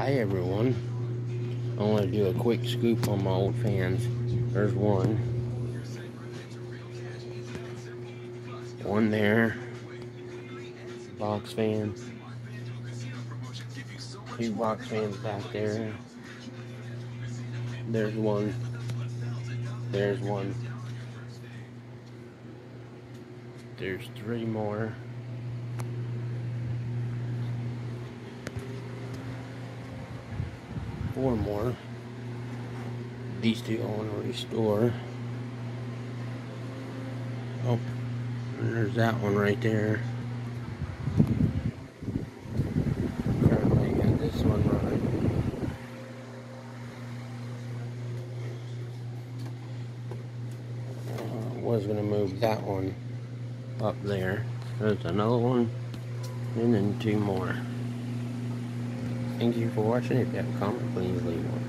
Hi everyone. I want to do a quick scoop on my old fans. There's one. One there. Box fan. Two box fans back there. There's one. There's one. There's three more. Four more. These two I want to restore. Oh, and there's that one right there. Currently got this one running. Was going to move that one up there. There's another one, and then two more. Thank you for watching. If you have a comment, please leave one.